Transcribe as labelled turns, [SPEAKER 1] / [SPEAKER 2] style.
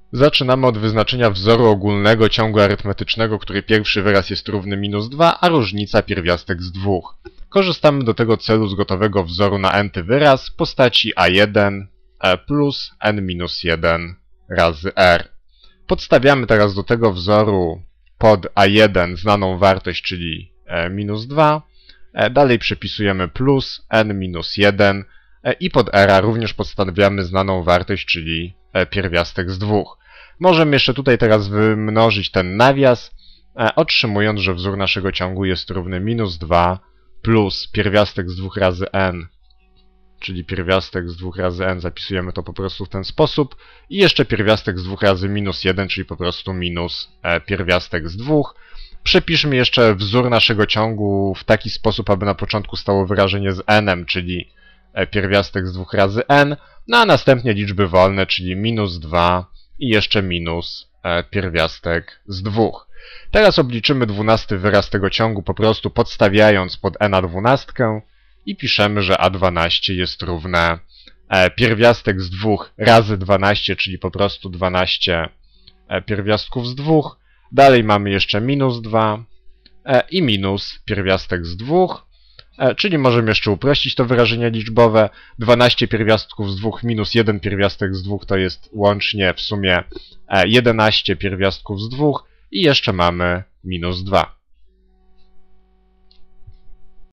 [SPEAKER 1] Zaczynamy od wyznaczenia wzoru ogólnego ciągu arytmetycznego, który pierwszy wyraz jest równy -2, a różnica pierwiastek z 2. Korzystamy do tego celu z gotowego wzoru na n-ty wyraz w postaci a1 plus n-1 razy r. Podstawiamy teraz do tego wzoru pod a1 znaną wartość, czyli -2. Dalej przepisujemy plus n-1 i pod r również podstawiamy znaną wartość, czyli pierwiastek z 2. Możemy jeszcze tutaj teraz wymnożyć ten nawias, otrzymując, że wzór naszego ciągu jest równy -2 plus pierwiastek z 2 razy n, czyli pierwiastek z 2 razy n, zapisujemy to po prostu w ten sposób, i jeszcze pierwiastek z 2 razy -1, czyli po prostu minus pierwiastek z 2. Przepiszmy jeszcze wzór naszego ciągu w taki sposób, aby na początku stało wyrażenie z n, czyli pierwiastek z 2 razy n, a następnie liczby wolne, czyli -2 i jeszcze minus pierwiastek z 2. Teraz obliczymy 12 wyraz tego ciągu, po prostu podstawiając pod n na 12 i piszemy, że a12 jest równe pierwiastek z 2 razy 12, czyli po prostu 12 pierwiastków z 2. Dalej mamy jeszcze -2 i minus pierwiastek z 2. Czyli możemy jeszcze uprościć to wyrażenie liczbowe. 12 pierwiastków z 2 minus 1 pierwiastek z 2 to jest łącznie w sumie 11 pierwiastków z 2 i jeszcze mamy -2.